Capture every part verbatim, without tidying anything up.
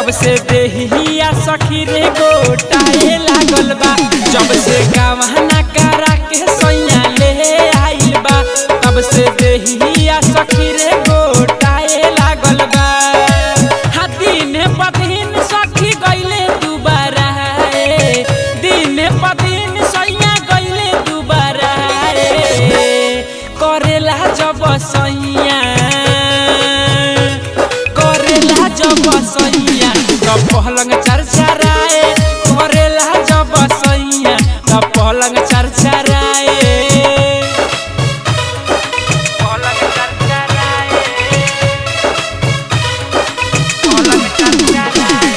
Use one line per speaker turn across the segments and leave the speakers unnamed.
तब से देहिया सखी रे गोटाए लागल बा। जब से गवाना करा के सैया ले आइल बा तब से देहिया सखी रे गोटाए लागल बा। हाँ दिन प दिन सखी गइले दुबारा दिन प दिन सैया गइले दुबारा करेला जब सैया करेला जब सैया तब पलंग चरचराए करेला जब सैया तब पलंग चरचराए पलंग चरचराए पलंग चरचराए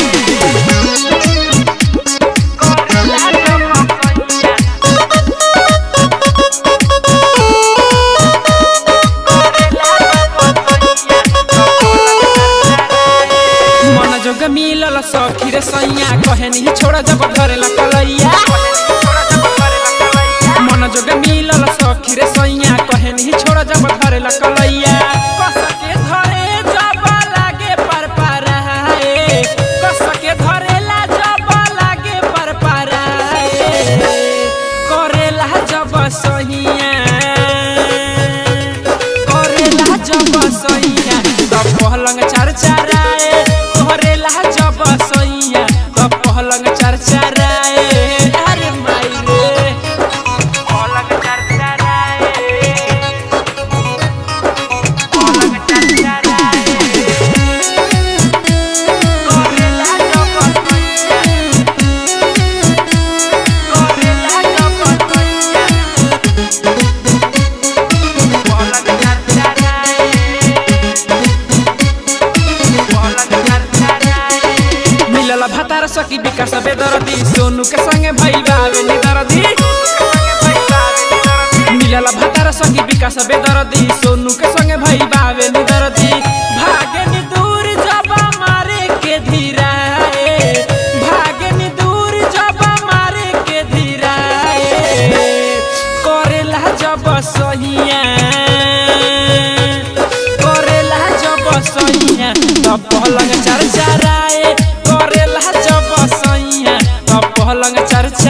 करेला जब सैया जोग मिलल सखी रे सैया कहनी छोड़ा जब धरेला कलैया। मन जोग मिलल सखी रे सैया कहनी छोड़ा जब धरेला कलैया। कस के धरे जब लागे पर पाराए कस के धरेला जब लागे पर पाराए करेला जब सैया करेला जब सैया तब पलंग चरचराए करेला जब सैया तब पलंग चरचराए। अरे माई रे पलंग चरचराए पलंग चरचराए करेला जब सैया करेला जब सैया पलंग चरचराए पलंग चरचराए। मिलल भतार सखी विकास बेदर्दी सोनू के संगे भइल बावे निदर्दी। मिलल भतार सखी विकास बेदर्दी सोनू के संगे भइल बावे निदर्दी। भागे नि दूर जब मारे के धीराए भागे नि दूर जब मारे के धीराए करेला जब सैया करेला जब सैया तब पलंग चरचराए करेला जब सैया तब पलंग चरचराए।